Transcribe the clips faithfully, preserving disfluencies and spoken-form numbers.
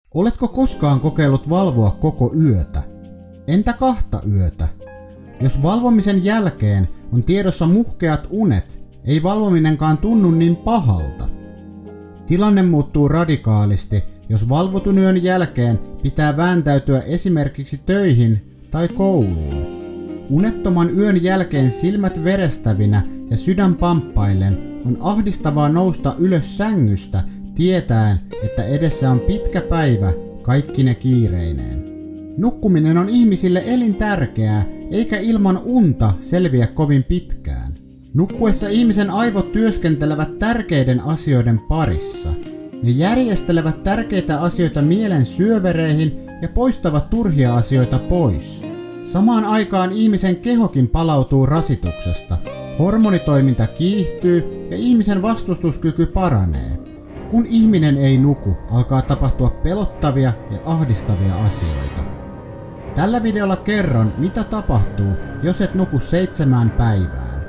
Oletko koskaan kokeillut valvoa koko yötä? Entä kahta yötä? Jos valvomisen jälkeen on tiedossa muhkeat unet, ei valvominenkaan tunnu niin pahalta. Tilanne muuttuu radikaalisti, jos valvotun yön jälkeen pitää vääntäytyä esimerkiksi töihin tai kouluun. Unettoman yön jälkeen silmät verestävinä ja sydän pamppaillen on ahdistavaa nousta ylös sängystä tietäen, että edessä on pitkä päivä kaikkine kiireineen. Nukkuminen on ihmisille elintärkeää, eikä ilman unta selviä kovin pitkään. Nukkuessa ihmisen aivot työskentelevät tärkeiden asioiden parissa. Ne järjestelevät tärkeitä asioita mielen syövereihin ja poistavat turhia asioita pois. Samaan aikaan ihmisen kehokin palautuu rasituksesta. Hormonitoiminta kiihtyy ja ihmisen vastustuskyky paranee. Kun ihminen ei nuku, alkaa tapahtua pelottavia ja ahdistavia asioita. Tällä videolla kerron, mitä tapahtuu, jos et nuku seitsemään päivään.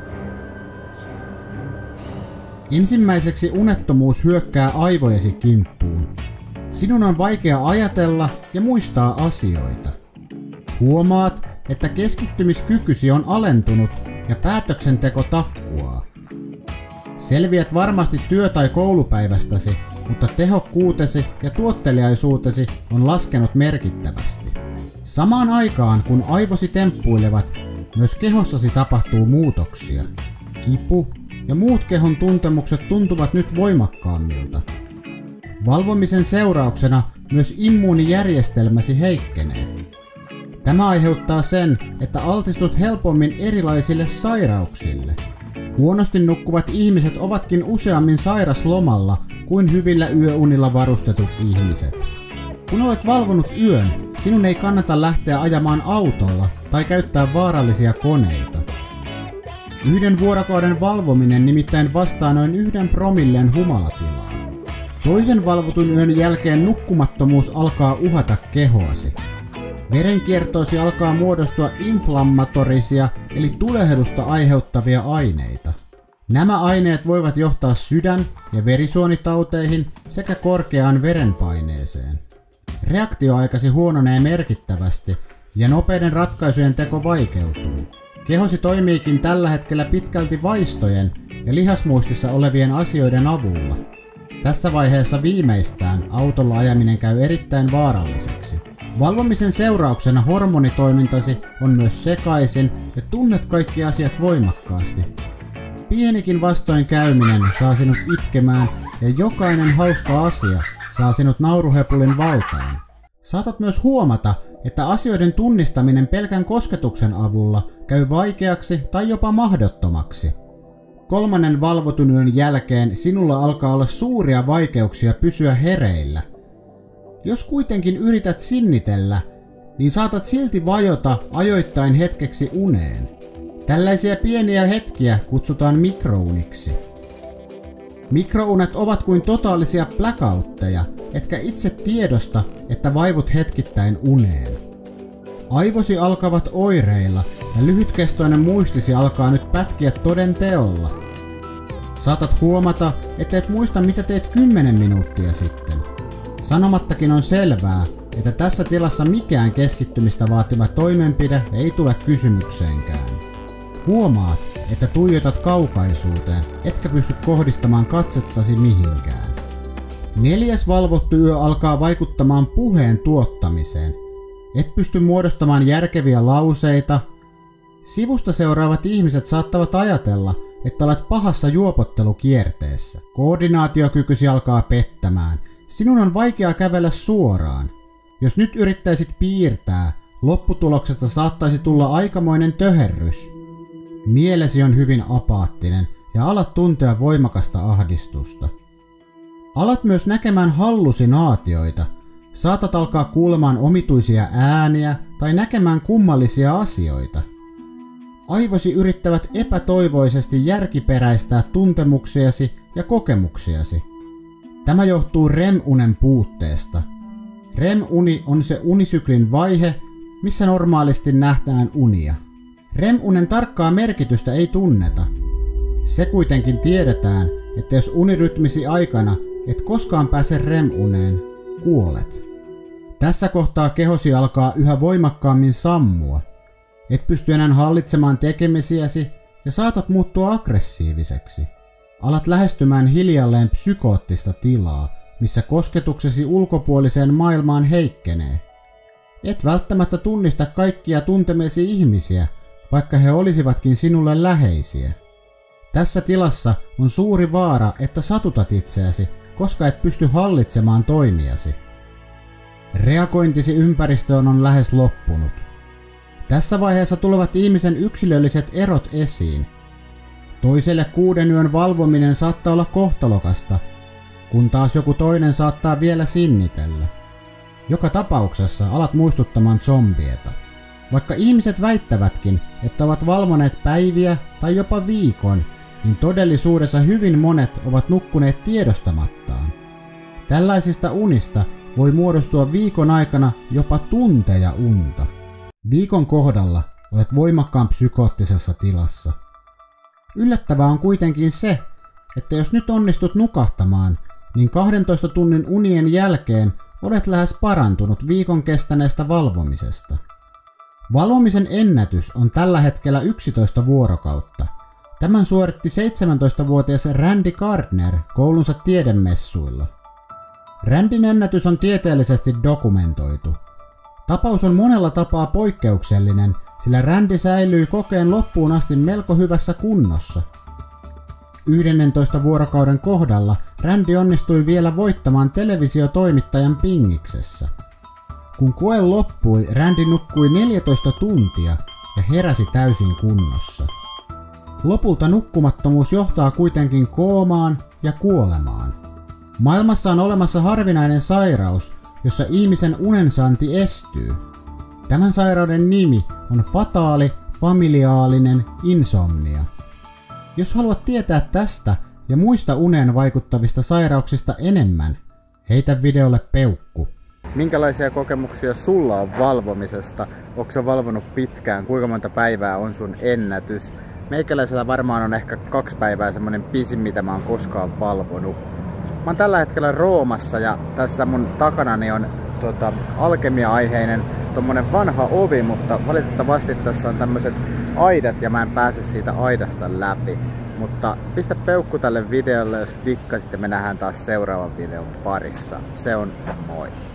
Ensimmäiseksi unettomuus hyökkää aivojesi kimppuun. Sinun on vaikea ajatella ja muistaa asioita. Huomaat, että keskittymiskykysi on alentunut ja päätöksenteko takkuaa. Selviät varmasti työ- tai koulupäivästäsi, mutta tehokkuutesi ja tuotteliaisuutesi on laskenut merkittävästi. Samaan aikaan kun aivosi temppuilevat, myös kehossasi tapahtuu muutoksia. Kipu ja muut kehon tuntemukset tuntuvat nyt voimakkaammilta. Valvomisen seurauksena myös immuunijärjestelmäsi heikkenee. Tämä aiheuttaa sen, että altistut helpommin erilaisille sairauksille. Huonosti nukkuvat ihmiset ovatkin useammin sairaslomalla kuin hyvillä yöunilla varustetut ihmiset. Kun olet valvonut yön, sinun ei kannata lähteä ajamaan autolla tai käyttää vaarallisia koneita. Yhden vuorokauden valvominen nimittäin vastaa noin yhden promillen humalatilaa. Toisen valvotun yön jälkeen nukkumattomuus alkaa uhata kehoasi. Verenkiertoosi alkaa muodostua inflammatorisia eli tulehdusta aiheuttavia aineita. Nämä aineet voivat johtaa sydän- ja verisuonitauteihin sekä korkeaan verenpaineeseen. Reaktioaikasi huononee merkittävästi ja nopeiden ratkaisujen teko vaikeutuu. Kehosi toimiikin tällä hetkellä pitkälti vaistojen ja lihasmuistissa olevien asioiden avulla. Tässä vaiheessa viimeistään autolla ajaminen käy erittäin vaaralliseksi. Valvomisen seurauksena hormonitoimintasi on myös sekaisin ja tunnet kaikki asiat voimakkaasti. Pienikin vastoinkäyminen saa sinut itkemään ja jokainen hauska asia saa sinut nauruhepulin valtaan. Saatat myös huomata, että asioiden tunnistaminen pelkän kosketuksen avulla käy vaikeaksi tai jopa mahdottomaksi. Kolmannen valvotun yön jälkeen sinulla alkaa olla suuria vaikeuksia pysyä hereillä. Jos kuitenkin yrität sinnitellä, niin saatat silti vajota ajoittain hetkeksi uneen. Tällaisia pieniä hetkiä kutsutaan mikrouniksi. Mikrounet ovat kuin totaalisia blackoutteja, etkä itse tiedosta, että vaivut hetkittäin uneen. Aivosi alkavat oireilla ja lyhytkestoinen muistisi alkaa nyt pätkiä toden teolla. Saatat huomata, että et muista mitä teit kymmenen minuuttia sitten. Sanomattakin on selvää, että tässä tilassa mikään keskittymistä vaativa toimenpide ei tule kysymykseenkään. Huomaat, että tuijotat kaukaisuuteen, etkä pysty kohdistamaan katsettasi mihinkään. Neljäs valvottu yö alkaa vaikuttamaan puheen tuottamiseen. Et pysty muodostamaan järkeviä lauseita. Sivusta seuraavat ihmiset saattavat ajatella, että olet pahassa juopottelukierteessä. Koordinaatiokykysi alkaa pettämään. Sinun on vaikea kävellä suoraan. Jos nyt yrittäisit piirtää, lopputuloksesta saattaisi tulla aikamoinen töherrys. Mielesi on hyvin apaattinen ja alat tuntea voimakasta ahdistusta. Alat myös näkemään hallusinaatioita. Saatat alkaa kuulemaan omituisia ääniä tai näkemään kummallisia asioita. Aivosi yrittävät epätoivoisesti järkiperäistää tuntemuksiasi ja kokemuksiasi. Tämä johtuu R E M-unen puutteesta. R E M-uni on se unisyklin vaihe, missä normaalisti nähdään unia. R E M-unen tarkkaa merkitystä ei tunneta. Se kuitenkin tiedetään, että jos unirytmisi aikana et koskaan pääse R E M-uneen, kuolet. Tässä kohtaa kehosi alkaa yhä voimakkaammin sammua. Et pysty enää hallitsemaan tekemisiäsi ja saatat muuttua aggressiiviseksi. Alat lähestymään hiljalleen psykoottista tilaa, missä kosketuksesi ulkopuoliseen maailmaan heikkenee. Et välttämättä tunnista kaikkia tuntemesi ihmisiä, vaikka he olisivatkin sinulle läheisiä. Tässä tilassa on suuri vaara, että satutat itseäsi, koska et pysty hallitsemaan toimiasi. Reagointisi ympäristöön on lähes loppunut. Tässä vaiheessa tulevat ihmisen yksilölliset erot esiin. Toiselle kuuden yön valvominen saattaa olla kohtalokasta, kun taas joku toinen saattaa vielä sinnitellä. Joka tapauksessa alat muistuttamaan zombieta. Vaikka ihmiset väittävätkin, että ovat valvoneet päiviä tai jopa viikon, niin todellisuudessa hyvin monet ovat nukkuneet tiedostamattaan. Tällaisista unista voi muodostua viikon aikana jopa tunteja unta. Viikon kohdalla olet voimakkaan psykoottisessa tilassa. Yllättävää on kuitenkin se, että jos nyt onnistut nukahtamaan, niin kahdentoista tunnin unien jälkeen olet lähes parantunut viikon kestäneestä valvomisesta. Valvomisen ennätys on tällä hetkellä yksitoista vuorokautta. Tämän suoritti seitsemäntoistavuotias Randy Gardner koulunsa tiedemessuilla. Randyn ennätys on tieteellisesti dokumentoitu. Tapaus on monella tapaa poikkeuksellinen, sillä Randy säilyi kokeen loppuun asti melko hyvässä kunnossa. yhdentoista vuorokauden kohdalla Randy onnistui vielä voittamaan televisiotoimittajan pingiksessä. Kun koe loppui, Randy nukkui neljätoista tuntia ja heräsi täysin kunnossa. Lopulta nukkumattomuus johtaa kuitenkin koomaan ja kuolemaan. Maailmassa on olemassa harvinainen sairaus, jossa ihmisen unensaanti estyy. Tämän sairauden nimi on fataali familiaalinen insomnia. Jos haluat tietää tästä ja muista uneen vaikuttavista sairauksista enemmän, heitä videolle peukku. Minkälaisia kokemuksia sulla on valvomisesta? Onko sä valvonut pitkään? Kuinka monta päivää on sun ennätys? Meikäläisellä varmaan on ehkä kaksi päivää semmonen pisin, mitä mä oon koskaan valvonut. Mä oon tällä hetkellä Roomassa ja tässä mun takanani on tota, alkemia-aiheinen tommonen vanha ovi, mutta valitettavasti tässä on tämmöiset aidat ja mä en pääse siitä aidasta läpi. Mutta pistä peukku tälle videolle, jos dikkasit, ja me nähdään taas seuraavan videon parissa. Se on moi!